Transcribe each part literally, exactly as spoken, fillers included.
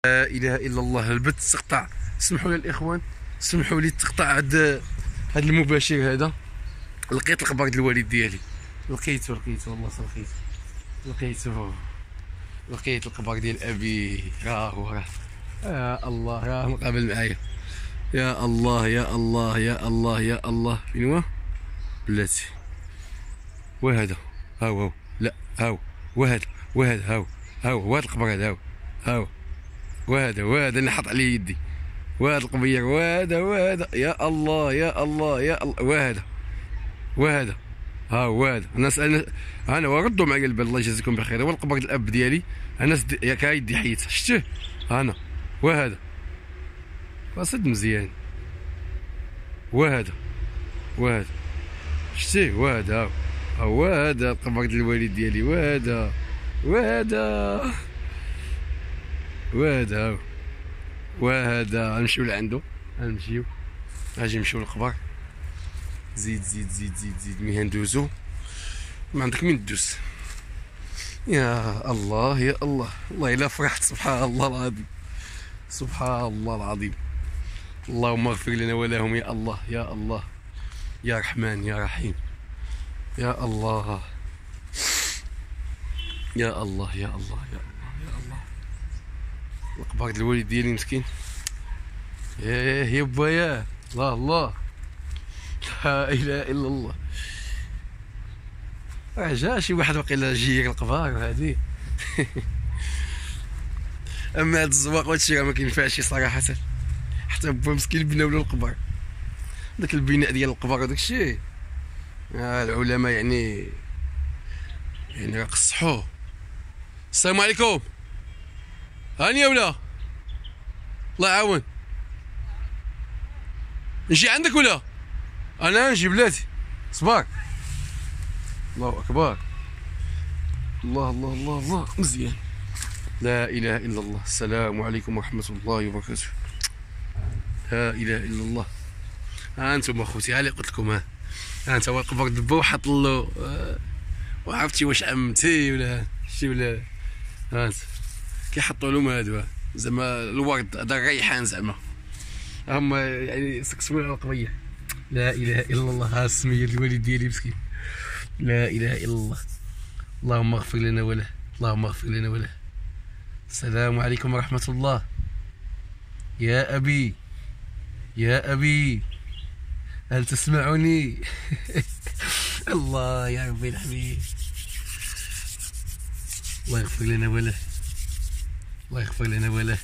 لا اله الا الله. البث تقطع، سمحوا لي الاخوان، سمحوا لي تقطع هذا هذا المباشر هذا. لقيت القبر ديال الوالد ديالي، لقيته لقيته والله لقيته لقيته لقيت القبر ديال ابي. راه هو راه يا الله، راه مقابل معايا. يا الله يا الله يا الله يا الله. فين هو بلاتي؟ وهذا هاو هاو، لا هاو وهذا وهذا هاو هاو وهذا القبر هذا هاو هاو وهذا وهذا اللي حط عليه يدي، وهذا القبير وهذا وهذا. يا الله يا الله يا الله. وهذا وهذا ها هو هذا. انا سألنا انا وردوا معايا البال، الله يجازيكم بخير. هو القبر ديال الاب ديالي، انا سد... ياك يدي حيت شتيه انا. وهذا قاصد مزيان. وهذا وهذا شتيه وهذا ها هو هذا القبر ديال الوالد ديالي. وهذا وهذا وهذا وهذا. غنمشيو لعندو، غنمشيو غاجي نمشيو للقبر. زيد زيد زيد زيد زيد مي هندوزو، ما عندك مين تدوز. يا الله يا الله. والله الا فرحت، سبحان الله العظيم سبحان الله العظيم. اللهم اغفر لنا ولهم يا الله يا الله يا رحمن يا رحيم. يا الله يا الله يا الله يا الله يا الله. القبر ديال الوالد ديالي مسكين. ياه يا بايا. الله الله لا اله الا الله. راه جا شي واحد واقيلا جيك القبر هادي. اما هاد الزواق وهادشي راه ما كينفعش صراحه، حتى با مسكين بناو له القبر. داك البناء ديال القبر وداك الشيء آه العلماء يعني يعني راه قصحوه. السلام عليكم. هاني يا ولا الله يعاون. نجي عندك ولا انا نجي بلاتي؟ صباك. الله اكبر. الله الله الله الله. مزيان. لا اله الا الله. السلام عليكم ورحمه الله وبركاته. لا اله الا الله. ها انتم اخوتي، ها اللي قلت لكم. ها ها انت هو القبر دبا وحط له آه وعرفتي واش عمتي ولا شتي ولا. ها انت كيحطوا لهم هادو زعما الورد هذا الريحان زعما هما يعني سكسوا على القبيح. لا اله الا الله. ها السميه ديال الوالد ديالي مسكين. لا اله الا الله. اللهم اغفر لنا وله، اللهم اغفر لنا وله. السلام عليكم ورحمه الله. يا ابي يا ابي هل تسمعني؟ الله يا ربي الحبيب. الله يغفر لنا وله، الله يغفر لنا وله.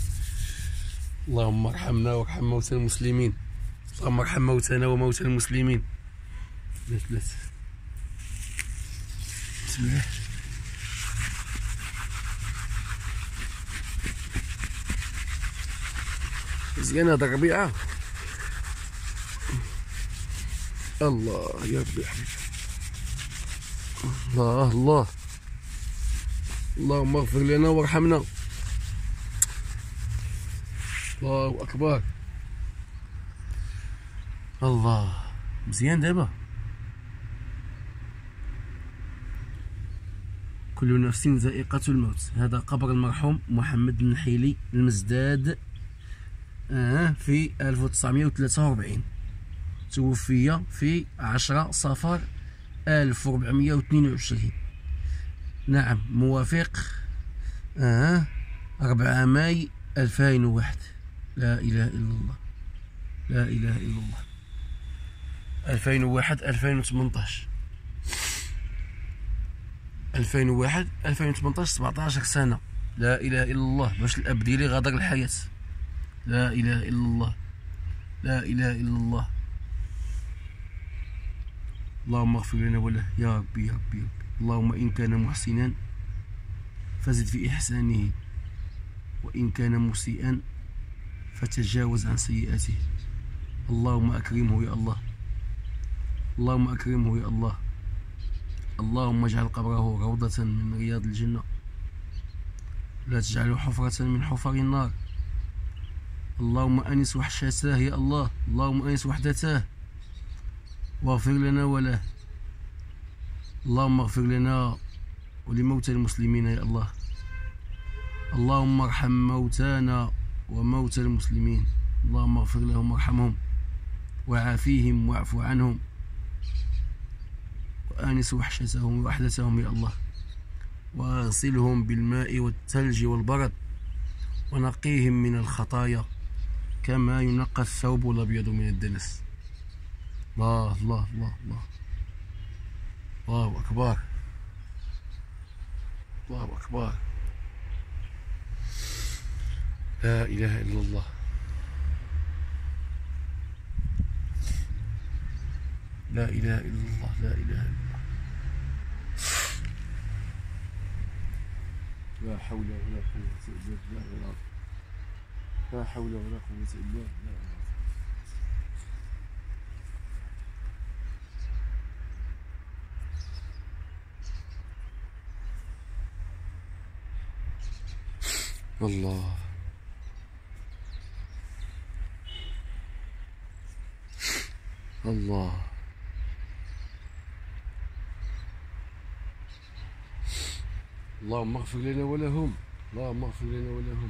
اللهم ارحمنا وارحم موتى المسلمين، اللهم ارحم موتانا وموتى المسلمين. بلاش بلاش. بسم الله. مزيان هذا الربيعة. الله يا ربي حبيبي. الله الله. اللهم اغفر لنا وارحمنا. الله اكبر. الله مزيان دابا. كل نفس ذائقة الموت. هذا قبر المرحوم محمد بن حيلي المزداد آه في ألف وتسعمائة وثلاثة وأربعين. توفي في عشرة صفر ألف وأربعمائة واثنين وعشرين. نعم موافق آه أربعة ماي ألفين وواحد. لا إله إلا الله. لا إله إلا الله. ألفين وواحد ألفين وثمنطاش. ألفين وواحد ألفين وثمنطاش سبعطاش سنة. لا إله إلا الله. باش الأب ديالي غادر الحياة. لا إله إلا الله. لا إله إلا الله. اللهم اغفر لنا وله يا ربي يا ربي يا ربي. اللهم إن كان محسنا فزد في إحسانه، وإن كان مسيئا فتجاوز عن سيئاته. اللهم أكرمه يا الله، اللهم أكرمه يا الله. اللهم اجعل قبره روضة من رياض الجنة، لا تجعله حفرة من حفر النار. اللهم أنس وحشتاه يا الله، اللهم أنس وحدتاه واغفر لنا وله. اللهم اغفر لنا ولموتى المسلمين يا الله. اللهم ارحم موتانا وموتى المسلمين، اللهم اغفر لهم وارحمهم وعافيهم واعف عنهم وآنس وحشتهم ووحدتهم يا الله، واغسلهم بالماء والثلج والبرد ونقيهم من الخطايا كما ينقى الثوب الأبيض من الدنس. الله الله الله الله الله أكبر، الله أكبر، لا إله إلا الله. لا إله إلا الله، لا إله إلا الله. لا حول ولا قوة إلا بالله، لا حول ولا قوة إلا بالله. الله الله اللهم اغفر لنا ولهم، اللهم اغفر لنا ولهم.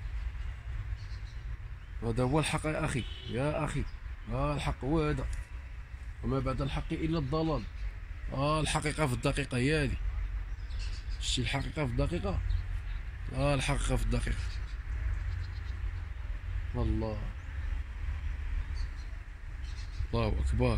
هذا هو الحق يا أخي، يا أخي، ها الحق هو هذا، وما بعد الحق إلا الضلال. ها الحقيقة في الدقيقة هي هذه، شتي الحقيقة في الدقيقة، ها الحقيقة في الدقيقة. الله الله أكبر.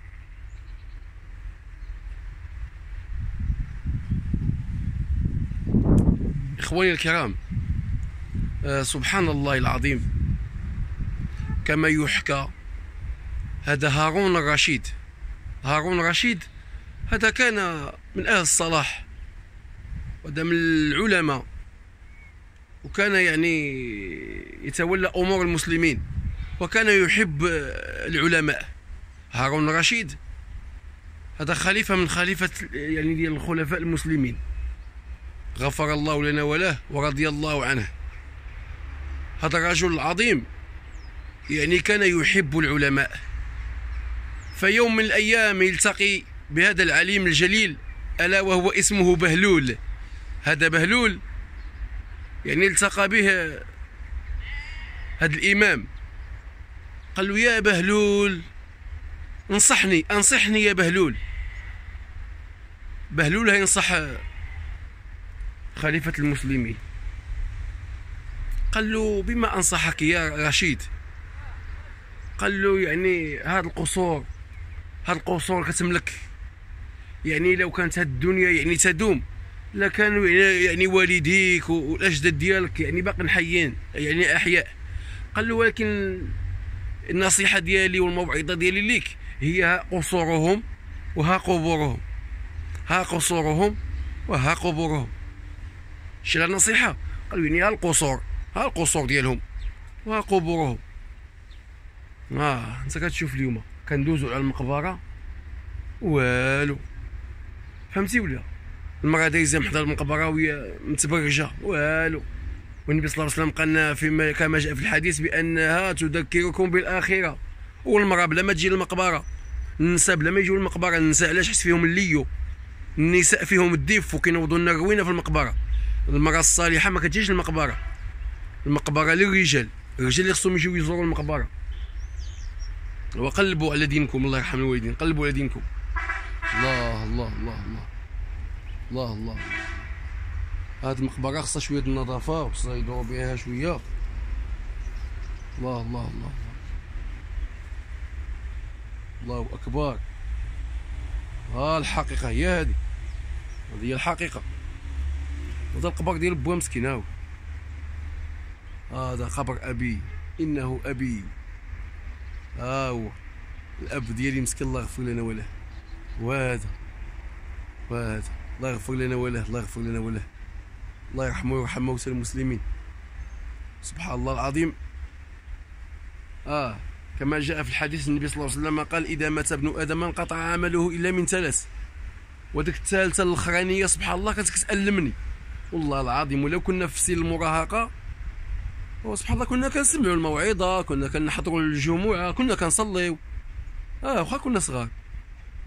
إخواني الكرام، آه سبحان الله العظيم، كما يحكى هذا هارون الرشيد، هارون الرشيد هذا كان من أهل الصلاح وهذا من العلماء، وكان يعني يتولى أمور المسلمين وكان يحب العلماء. هارون الرشيد هذا خليفة من خليفة يعني ديال الخلفاء المسلمين، غفر الله لنا وله ورضي الله عنه. هذا الرجل العظيم يعني كان يحب العلماء، فيوم من الأيام يلتقي بهذا العليم الجليل ألا وهو اسمه بهلول. هذا بهلول يعني التقى به هذا الإمام، قال له يا بهلول انصحني، انصحني يا بهلول. بهلول ينصح خليفة المسلمين، قال له بما أنصحك يا رشيد؟ قال له يعني هذا القصور، هذا القصور كتملك، يعني لو كانت هذه الدنيا يعني تدوم لكانوا يعني والديك والأجداد ديالك يعني باقين حيين يعني أحياء. قال له ولكن النصيحة ديالي والموعظة ديالي ليك هي ها قصورهم وها قبورهم، ها قصورهم وها قبورهم. شنو النصيحة؟ قالوا يعني ها القصور، ها القصور ديالهم وها قبورهم. اه انت كتشوف اليوم كندوزو على المقبرة والو، فهمتي ولا؟ المرأة دايزة محضر المقبرة وهي متبرجة والو، والنبي صلى الله عليه وسلم قالنا فيما كما جاء في الحديث بأنها تذكركم بالآخرة. والمرأة بلا ما تجي للمقبرة، النساء بلا ما يجيو للمقبرة، النساء علاش حس فيهم الليو، النساء فيهم الديف وكينوضوا لنا روينة في المقبرة. المرأة الصالحة ما كتجيش للمقبرة، المقبرة للرجال، الرجال اللي خصهم يجيو يزوروا المقبرة. وقلبوا على دينكم، الله يرحم الوالدين، قلبوا على دينكم. الله الله الله الله الله الله. هاد المقبرة خصها شوية النظافة وخصها يدوروا بها شوية. الله الله الله الله أكبر. ها الحقيقة هي هذه، هذه هي الحقيقة. هذا القبر ديال بوا مسكين، هاو هذا قبر أبي، إنه أبي، ها هو الأب ديالي مسكين، الله يغفر لنا وله. وهذا وهذا الله يغفر لنا وله، الله يغفر لنا وله، الله يرحمه ويرحم موتى المسلمين. سبحان الله العظيم. آه كما جاء في الحديث النبي صلى الله عليه وسلم قال إذا مات ابن آدم انقطع عمله إلا من ثلاث. وديك الثالثة الأخرانية سبحان الله كانت كتألمني والله العظيم. ولو كنا في سن المراهقة سبحان الله كنا كنسمعوا الموعظة، كنا كنحضروا الجمعة، كنا كنصليو، اه واخا كنا صغار.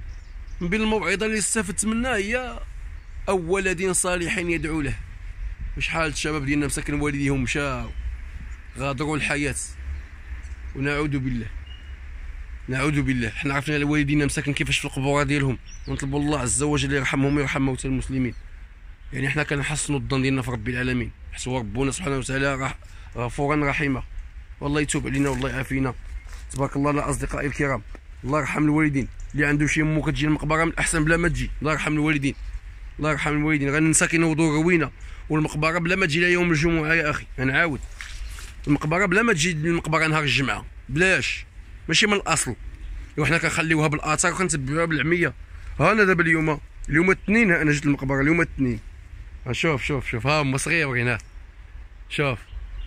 من بين الموعظة اللي استفدت منها هي أو ولد صالح يدعو له. وشحال الشباب ديالنا مساكن والديهم مشاو غادروا الحياه، ونعوذ بالله نعوذ بالله. حنا عرفنا على والدينا مساكن كيفاش في القبور ديالهم، ونطلبوا الله عز وجل يرحمهم ويرحم موتى المسلمين. يعني حنا كنحسنوا الظن ديالنا في رب العالمين، حيت هو ربنا سبحانه وتعالى غفورا رحيما، والله يتوب علينا والله يعافينا. تبارك الله. الاصدقاء الكرام، الله يرحم الوالدين. اللي عنده شي مو كتجي المقبره من الاحسن بلا ما تجي. الله يرحم الوالدين، الله يرحم الوالدين. غننسى كينوضوا روينه، والمقبره بلا ما تجي لها يوم الجمعه يا اخي. غنعاود المقبره بلا ما تجي المقبره نهار الجمعه، بلاش، ماشي من الاصل. وحنا كنخليوها بالاثار وكنتبعوها بالعميه. ها انا دابا اليوم اليوم الاثنين، انا جيت المقبره اليوم الاثنين. شوف شوف شوف، ها هما صغيرين، ها شوف،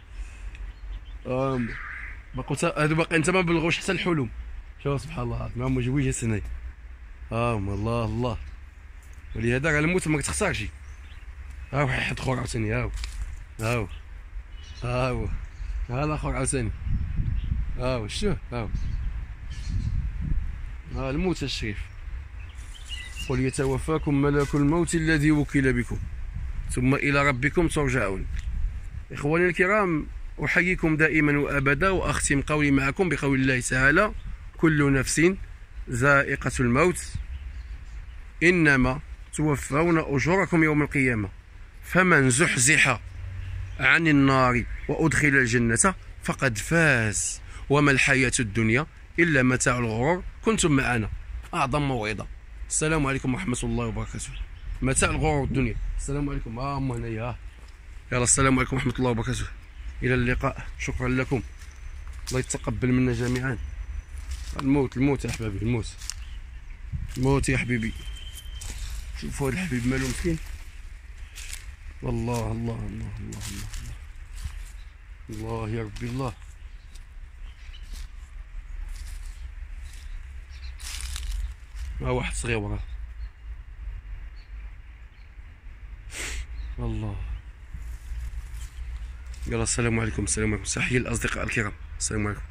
ها هما باقي هادو باقي انت ما بلغوش حتى الحلم. شوف سبحان الله، ما هما جويجه سناي، ها هما الله الله. ولهذا غنموت ما كتخسرش. ها واحد اخر عاوتاني، ها هو ها هو ها هو ها الاخر عاوتاني، ها هو شوف، ها هو ها الموت الشريف. قل يتوفاكم ملك الموت الذي وكل بكم ثم الى ربكم ترجعون. اخواني الكرام، احييكم دائما وابدا، واختم قولي معكم بقول الله تعالى: كل نفس ذائقة الموت، انما توفون اجوركم يوم القيامة، فمن زحزح عن النار وادخل الجنة فقد فاز، وما الحياة الدنيا الا متاع الغرور. كنتم معنا اعظم موعظة. السلام عليكم ورحمة الله وبركاته. متاع الغرور الدنيا. السلام عليكم. ها هما هنايا، يلا السلام عليكم ورحمة الله وبركاته. الى اللقاء، شكرا لكم، الله يتقبل منا جميعا. الموت الموت يا احبابي، الموت الموت يا حبيبي. شوفوا هذا الحبيب مالو مسكين، والله الله الله الله الله الله, الله يا ربي الله. ها واحد صغير وراه، الله. يلا السلام عليكم. السلام عليكم. تحية للاصدقاء الكرام. السلام عليكم.